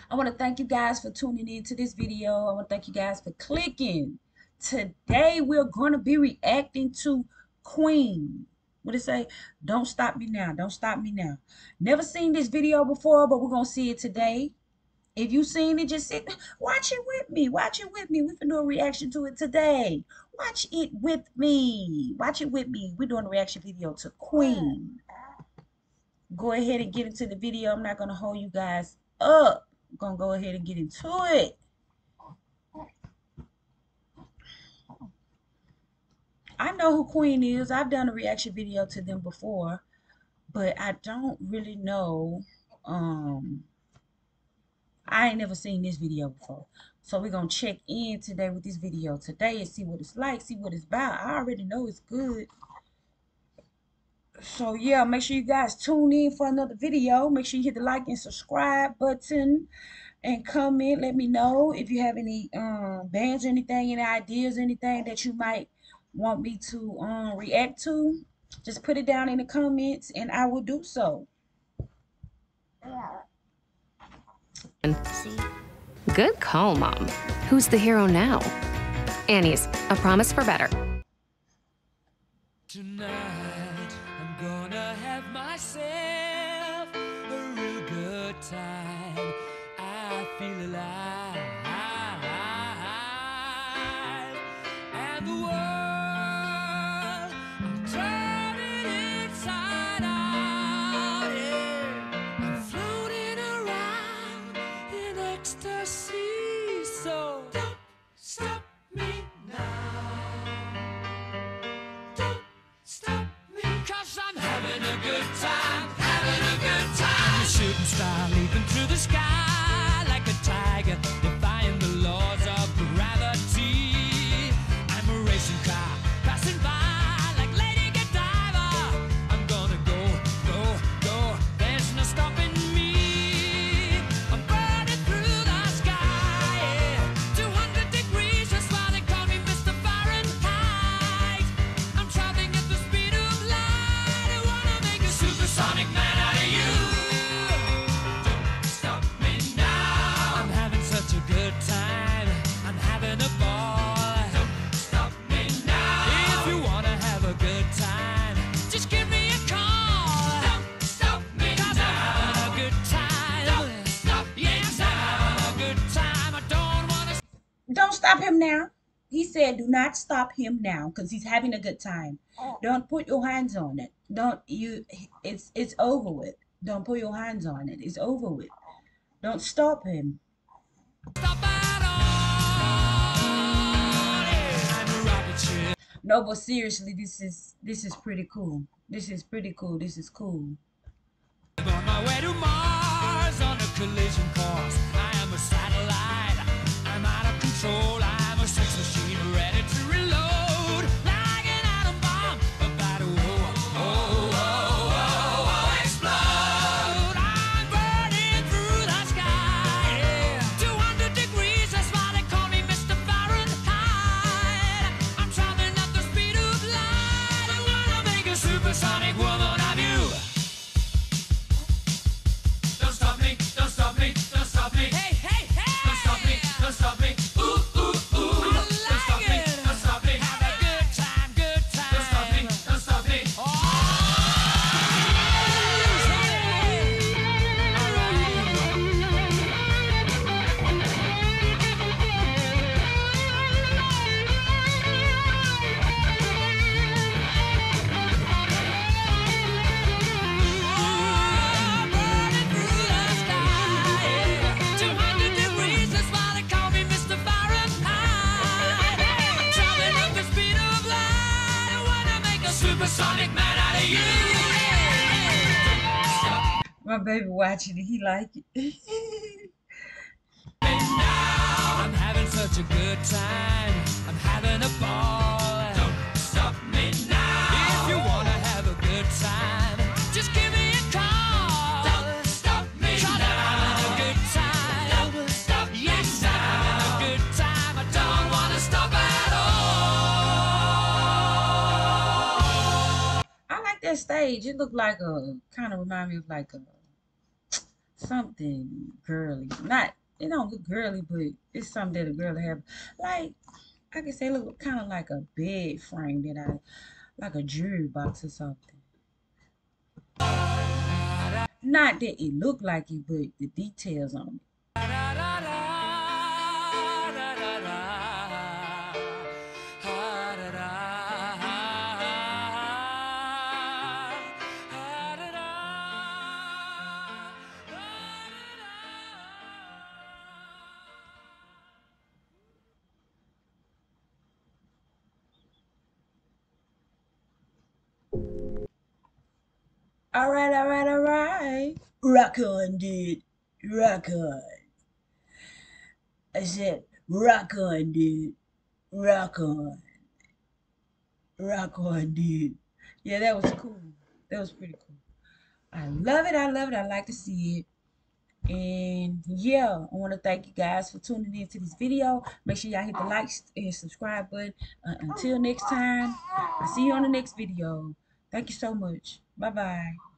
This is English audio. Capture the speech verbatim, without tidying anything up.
I want to thank you guys for tuning in to this video. I want to thank you guys for clicking. Today we're going to be reacting to Queen. What it say? Don't stop me now. Don't stop me now. Never seen this video before, but we're going to see it today. If you seen it, just sit, watch it with me. Watch it with me. We're going to do a reaction to it today. Watch it with me. Watch it with me. We're doing a reaction video to Queen. Go ahead and get into the video. I'm not going to hold you guys up. I'm going to go ahead and get into it. I know who Queen is. I've done a reaction video to them before, but I don't really know. Um, I ain't never seen this video before. So we're going to check in today with this video today and see what it's like, see what it's about. I already know it's good. So yeah, make sure you guys tune in for another video. Make sure you hit the like and subscribe button and comment. Let me know if you have any um bands or anything, any ideas, anything that you might want me to um react to. Just put it down in the comments and I will do so. Good call, Mom. Who's the hero now? Annie's A Promise for Better. Tonight, I'm gonna have myself a real good time. I feel alive, and the world, I'm turning inside out, yeah. I'm floating around in ecstasy, so don't stop me now. Don't stop me, 'cause I'm having a good time, having a good time. A shooting star leaping through the sky like a tiger, defying the laws of gravity. I'm a racing car passing by like Lady Godiva. I'm gonna go, go, go. There's no stopping me. I'm burning through the sky, yeah. two hundred degrees, that's why they call me Mister Fahrenheit. I'm traveling at the speed of light. I wanna make a supersonic man out of you. Don't stop me now. I'm having such a good time. I'm having a ball. Don't stop me now. If you wanna have a good time, just give me a call. Don't stop me 'cause now. I'm having a good time. Don't stop me yes, now. I'm having a good time. I don't wanna. Don't stop him now. He said do not stop him now because he's having a good time. Don't put your hands on it. Don't you it's it's over with. Don't put your hands on it. It's over with. Don't stop him. Stop at all. Yeah. I'm a rocket ship. No, but seriously, this is this is pretty cool. This is pretty cool. This is cool. On my way to Mars on a collision course. I am a satellite. I'm out of control. I'm a sex machine ready to reload. Like an atom bomb about to oh, oh, oh, oh, oh, explode. I'm burning through the sky. Yeah. two hundred degrees, that's why they call me Mister Fahrenheit. I'm traveling at the speed of light. I wanna make a supersonic woman of you. Don't stop me, don't stop me, don't stop me. Hey, hey, hey! Don't stop me, don't stop me. Ooh, ooh, ooh. I like don't stop it. me, don't stop me. Have a good time, good time. Don't stop me, don't stop me. Oh, burning through the sky. two hundred degrees, that's why they call me Mister Fahrenheit. I'm traveling at the speed of light. I wanna make a supersonic man out of you. Stop My baby watching it. He like it. me now. I'm having such a good time. I'm having a ball. Don't stop me now. If you wanna have a good time, just give me a call. Don't stop me 'cause now. I'm having a good time. Don't stop yes, me now. I'm having a good time. I don't wanna stop at all. I like that stage. It looked like a kind of remind me of like a something girly. Not It don't look girly, but it's something that a girl have. Like, I can say, look kind of like a bed frame that I, like a jewelry box or something. Not that it look like it, but the details on it. All right, all right, all right. Rock on, dude. Rock on. I said, rock on, dude. Rock on. Rock on, dude. Yeah, that was cool. That was pretty cool. I love it. I love it. I like to see it. And yeah, I want to thank you guys for tuning in to this video. Make sure y'all hit the like and subscribe button. Uh, until next time, I'll see you on the next video. Thank you so much. Bye-bye.